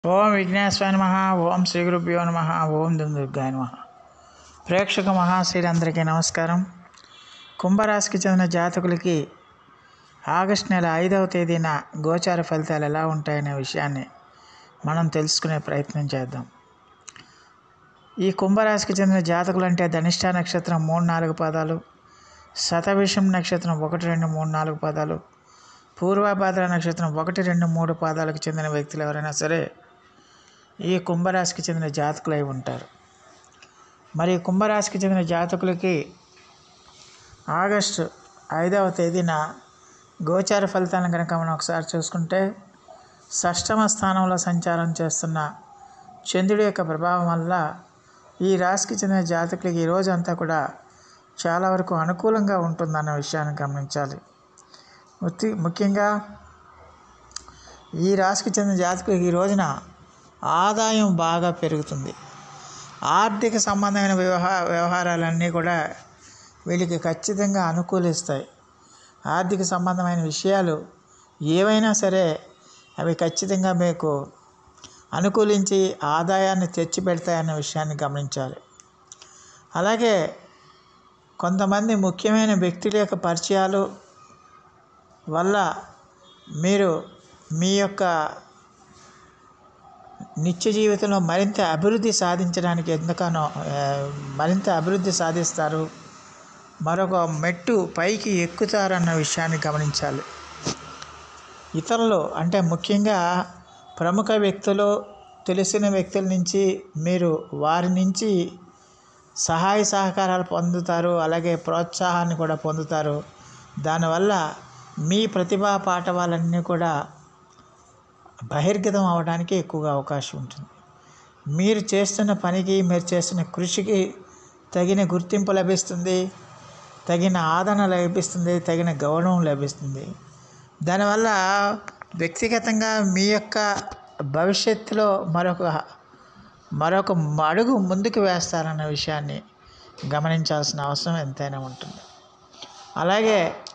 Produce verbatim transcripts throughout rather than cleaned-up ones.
ఓం విఘ్నేశ్వరాయ నమః. ఓం శ్రీ గురుభ్యో నమః. ఓం దుర్గాయ నమః. ప్రేక్షక మహాశీలందరికీ నమస్కారం. కుంభరాశికి చెందిన జాతకులకి ఆగస్టు నెల ఐదవ తేదీన గోచార ఫలితాలు ఎలా ఉంటాయనే విషయాన్ని మనం తెలుసుకునే ప్రయత్నం చేద్దాం. ఈ కుంభరాశికి చెందిన జాతకులు అంటే ధనిష్ట నక్షత్రం మూడు నాలుగు పాదాలు, శతభిషం నక్షత్రం ఒకటి రెండు మూడు నాలుగు పాదాలు, పూర్వభాద్ర నక్షత్రం ఒకటి రెండు మూడు పాదాలకు చెందిన వ్యక్తులు ఎవరైనా సరే ఈ కుంభరాశికి చెందిన జాతకులై ఉంటారు. మరి కుంభరాశికి చెందిన జాతకులకి ఆగస్టు ఐదవ తేదీన గోచార ఫలితాలను కనుక మనం ఒకసారి చూసుకుంటే, షష్టమ స్థానంలో సంచారం చేస్తున్న చంద్రుడి యొక్క ప్రభావం వల్ల ఈ రాశికి చెందిన జాతకులకి ఈ రోజు అంతా కూడా చాలా వరకు అనుకూలంగా ఉంటుందన్న విషయాన్ని గమనించాలి. ముఖ్యంగా ఈ రాశికి చెందిన జాతకులకి ఈ రోజున ఆదాయం బాగా పెరుగుతుంది. ఆర్థిక సంబంధమైన వ్యవహార వ్యవహారాలన్నీ కూడా వీళ్ళకి ఖచ్చితంగా అనుకూలిస్తాయి. ఆర్థిక సంబంధమైన విషయాలు ఏవైనా సరే అవి ఖచ్చితంగా మీకు అనుకూలించి ఆదాయాన్ని తెచ్చిపెడతాయన్న విషయాన్ని గమనించాలి. అలాగే కొంతమంది ముఖ్యమైన వ్యక్తుల యొక్క పరిచయాలు వల్ల మీరు మీ యొక్క నిత్య జీవితంలో మరింత అభివృద్ధి సాధించడానికి ఎంతగానో మరింత అభివృద్ధి సాధిస్తారు. మరొక మెట్టు పైకి ఎక్కుతారన్న విషయాన్ని గమనించాలి. ఇతరులు అంటే ముఖ్యంగా ప్రముఖ వ్యక్తులు, తెలిసిన వ్యక్తుల నుంచి మీరు వారి నుంచి సహాయ సహకారాలు పొందుతారు. అలాగే ప్రోత్సాహాన్ని కూడా పొందుతారు. దానివల్ల మీ ప్రతిభా పాఠవాలన్నీ కూడా బహిర్గతం అవడానికి ఎక్కువగా అవకాశం ఉంటుంది. మీరు చేస్తున్న పనికి, మీరు చేస్తున్న కృషికి తగిన గుర్తింపు లభిస్తుంది, తగిన ఆదరణ లభిస్తుంది, తగిన గౌరవం లభిస్తుంది. దానివల్ల వ్యక్తిగతంగా మీ యొక్క భవిష్యత్తులో మరొక మరొక అడుగు ముందుకు వేస్తారన్న విషయాన్ని గమనించాల్సిన అవసరం ఎంతైనా ఉంటుంది. అలాగే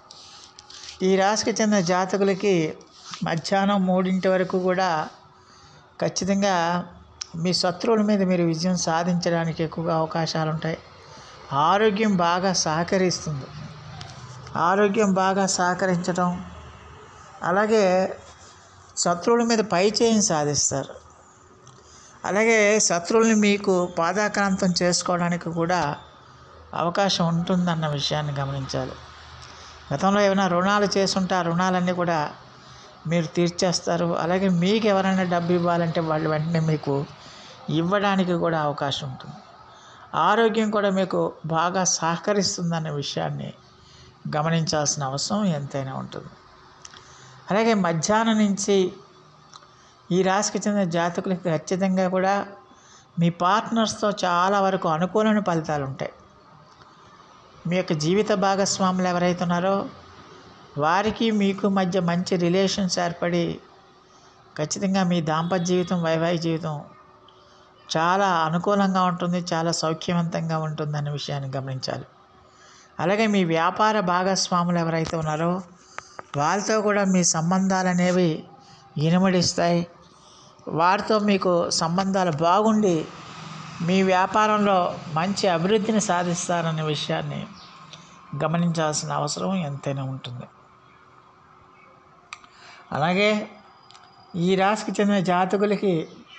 ఈ రాశికి చెందిన జాతకులకి మధ్యాహ్నం మూడింటి వరకు కూడా ఖచ్చితంగా మీ శత్రువుల మీద మీరు విజయం సాధించడానికి ఎక్కువగా అవకాశాలు ఉంటాయి. ఆరోగ్యం బాగా సహకరిస్తుంది. ఆరోగ్యం బాగా సహకరించడం, అలాగే శత్రువుల మీద పై చేయి సాధిస్తారు. అలాగే శత్రువుల్ని మీకు పాదాక్రాంతం చేసుకోవడానికి కూడా అవకాశం ఉంటుందన్న విషయాన్ని గమనించాలి. గతంలో ఏమైనా రుణాలు చేసుంటే ఆ రుణాలన్నీ కూడా మీరు తీర్చేస్తారు. అలాగే మీకు ఎవరైనా డబ్బు ఇవ్వాలంటే వాళ్ళు వెంటనే మీకు ఇవ్వడానికి కూడా అవకాశం ఉంటుంది. ఆరోగ్యం కూడా మీకు బాగా సహకరిస్తుందన్న విషయాన్ని గమనించాల్సిన అవసరం ఎంతైనా ఉంటుంది. అలాగే మధ్యాహ్నం నుంచి ఈ రాశికి చెందిన జాతకులకి ఖచ్చితంగా కూడా మీ పార్ట్నర్స్తో చాలా వరకు అనుకూలమైన ఫలితాలు ఉంటాయి. మీ యొక్క జీవిత భాగస్వాములు ఎవరైతే ఉన్నారో వారికి మీకు మధ్య మంచి రిలేషన్స్ ఏర్పడి ఖచ్చితంగా మీ దాంపత్య జీవితం, వైవాహిక జీవితం చాలా అనుకూలంగా ఉంటుంది, చాలా సౌఖ్యవంతంగా ఉంటుందనే విషయాన్ని గమనించాలి. అలాగే మీ వ్యాపార భాగస్వాములు ఎవరైతే ఉన్నారో వాళ్ళతో కూడా మీ సంబంధాలు అనేవి ఇనుమడిస్తాయి. వారితో మీకు సంబంధాలు బాగుండి మీ వ్యాపారంలో మంచి అభివృద్ధిని సాధిస్తారనే విషయాన్ని గమనించాల్సిన అవసరం ఎంతైనా ఉంటుంది. అలాగే ఈ రాశికి చెందిన జాతకులకి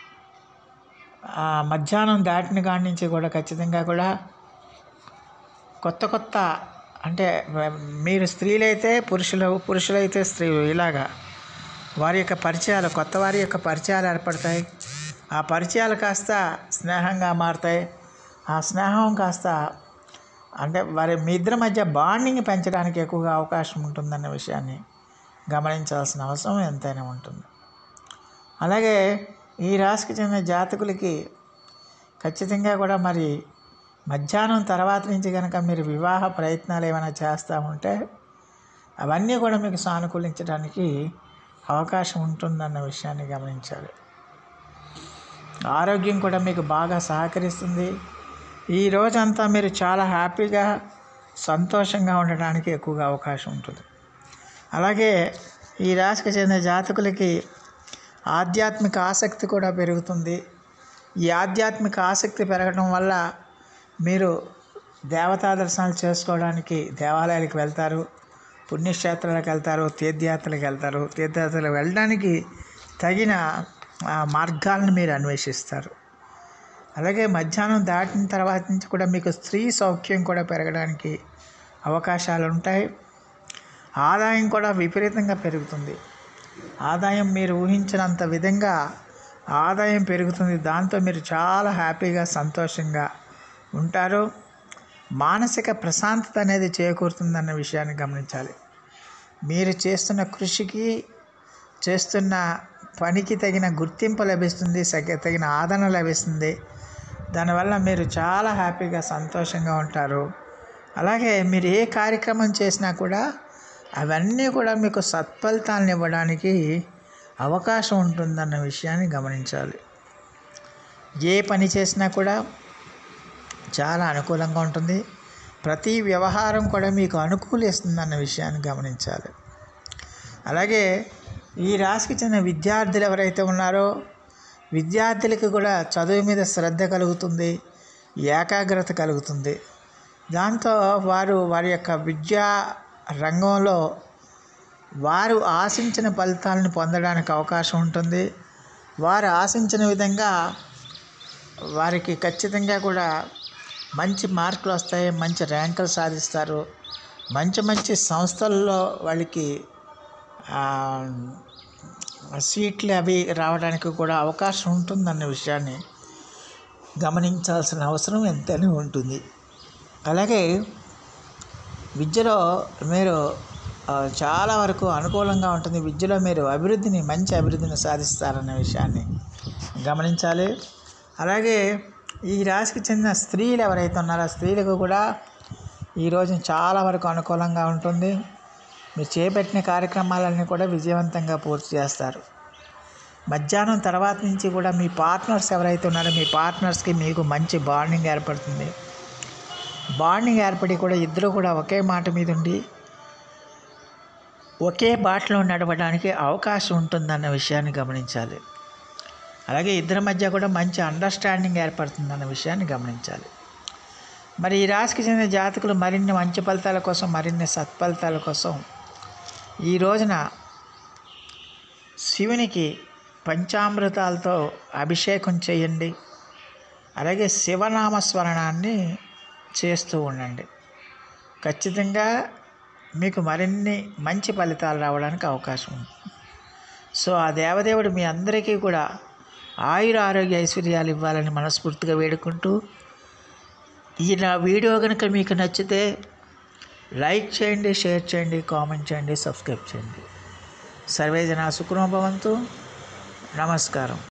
మధ్యాహ్నం దాటిన కాడి నుంచి కూడా ఖచ్చితంగా కూడా కొత్త కొత్త అంటే మీరు స్త్రీలైతే పురుషులు, పురుషులైతే స్త్రీలు, ఇలాగా వారి యొక్క పరిచయాలు, కొత్త వారి యొక్క పరిచయాలు ఏర్పడతాయి. ఆ పరిచయాలు కాస్త స్నేహంగా మారుతాయి. ఆ స్నేహం కాస్త అంటే వారి మీ ఇద్దరి మధ్య బాండింగ్ పెంచడానికి ఎక్కువగా అవకాశం ఉంటుందన్న విషయాన్ని గమనించాల్సిన అవసరం ఎంతైనా ఉంటుంది. అలాగే ఈ రాశికి చెందిన జాతకులకి ఖచ్చితంగా కూడా మరి మధ్యాహ్నం తర్వాత నుంచి కనుక మీరు వివాహ ప్రయత్నాలు ఏమైనా చేస్తూ ఉంటే అవన్నీ కూడా మీకు సానుకూలించడానికి అవకాశం ఉంటుందన్న విషయాన్ని గమనించాలి. ఆరోగ్యం కూడా మీకు బాగా సహకరిస్తుంది. ఈ రోజంతా మీరు చాలా హ్యాపీగా, సంతోషంగా ఉండడానికి ఎక్కువగా అవకాశం ఉంటుంది. అలాగే ఈ రాశికి చెందిన జాతకులకి ఆధ్యాత్మిక ఆసక్తి కూడా పెరుగుతుంది. ఈ ఆధ్యాత్మిక ఆసక్తి పెరగడం వల్ల మీరు దేవతా దర్శనాలు చేసుకోవడానికి దేవాలయాలకు వెళ్తారు, పుణ్యక్షేత్రాలకు వెళ్తారు, తీర్థయాత్రలకు వెళ్తారు. తీర్థయాత్రలకు వెళ్ళడానికి తగిన మార్గాలను మీరు అన్వేషిస్తారు. అలాగే మధ్యాహ్నం దాటిన తర్వాత నుంచి కూడా మీకు స్త్రీ సౌఖ్యం కూడా పెరగడానికి అవకాశాలు ఉంటాయి. ఆదాయం కూడా విపరీతంగా పెరుగుతుంది. ఆదాయం మీరు ఊహించినంత విధంగా ఆదాయం పెరుగుతుంది. దాంతో మీరు చాలా హ్యాపీగా సంతోషంగా ఉంటారు. మానసిక ప్రశాంతత అనేది చేకూరుతుందన్న విషయాన్ని గమనించాలి. మీరు చేస్తున్న కృషికి చేస్తున్న పనికి తగిన గుర్తింపు లభిస్తుంది, తగిన ఆదరణ లభిస్తుంది. దానివల్ల మీరు చాలా హ్యాపీగా సంతోషంగా ఉంటారు. అలాగే మీరు ఏ కార్యక్రమం చేసినా కూడా అవన్నీ కూడా మీకు సత్ఫలితాలను ఇవ్వడానికి అవకాశం ఉంటుందన్న విషయాన్ని గమనించాలి. ఏ పని చేసినా కూడా చాలా అనుకూలంగా ఉంటుంది. ప్రతి వ్యవహారం కూడా మీకు అనుకూలిస్తుందన్న విషయాన్ని గమనించాలి. అలాగే ఈ రాశికి చెందిన విద్యార్థులు ఎవరైతే ఉన్నారో విద్యార్థులకు కూడా చదువు మీద శ్రద్ధ కలుగుతుంది, ఏకాగ్రత కలుగుతుంది. దాంతో వారు వారి యొక్క విద్యా రంగంలో వారు ఆశించిన ఫలితాలను పొందడానికి అవకాశం ఉంటుంది. వారు ఆశించిన విధంగా వారికి ఖచ్చితంగా కూడా మంచి మార్కులు వస్తాయి, మంచి ర్యాంకులు సాధిస్తారు. మంచి మంచి సంస్థల్లో వాళ్ళకి సీట్లు అవి రావడానికి కూడా అవకాశం ఉంటుందన్న విషయాన్ని గమనించాల్సిన అవసరం ఎంతైనా ఉంటుంది. అలాగే విద్యలో మీరు చాలా వరకు అనుకూలంగా ఉంటుంది. విద్యలో మీరు అభివృద్ధిని మంచి అభివృద్ధిని సాధిస్తారన్న విషయాన్ని గమనించాలి. అలాగే ఈ రాశికి చెందిన స్త్రీలు ఎవరైతే ఉన్నారో స్త్రీలకు కూడా ఈరోజు చాలా వరకు అనుకూలంగా ఉంటుంది. మీరు చేపట్టిన కార్యక్రమాలన్నీ కూడా విజయవంతంగా పూర్తి చేస్తారు. మధ్యాహ్నం తర్వాత నుంచి కూడా మీ పార్ట్నర్స్ ఎవరైతే ఉన్నారో మీ పార్ట్నర్స్కి మీకు మంచి బాండింగ్ ఏర్పడుతుంది. బాండింగ్ ఏర్పడి కూడా ఇద్దరు కూడా ఒకే మాట మీద ఉండి ఒకే బాటలో నడవడానికి అవకాశం ఉంటుందన్న విషయాన్ని గమనించాలి. అలాగే ఇద్దరి మధ్య కూడా మంచి అండర్స్టాండింగ్ ఏర్పడుతుందన్న విషయాన్ని గమనించాలి. మరి ఈ రాశికి చెందిన జాతకులు మరిన్ని మంచి ఫలితాల కోసం, మరిన్ని సత్ఫలితాల కోసం ఈ రోజున శివునికి పంచామృతాలతో అభిషేకం చేయండి. అలాగే శివనామస్మరణాన్ని చేస్తూ ఉండండి. ఖచ్చితంగా మీకు మరిన్ని మంచి ఫలితాలు రావడానికి అవకాశం ఉంది. సో ఆ దేవదేవుడు మీ అందరికీ కూడా ఆయుర ఆరోగ్య ఐశ్వర్యాలు ఇవ్వాలని మనస్ఫూర్తిగా వేడుకుంటూ, ఈ నా వీడియో కనుక మీకు నచ్చితే లైక్ చేయండి, షేర్ చేయండి, కామెంట్ చేయండి, సబ్స్క్రైబ్ చేయండి. సర్వే జనా సుఖినో భవంతు. నమస్కారం.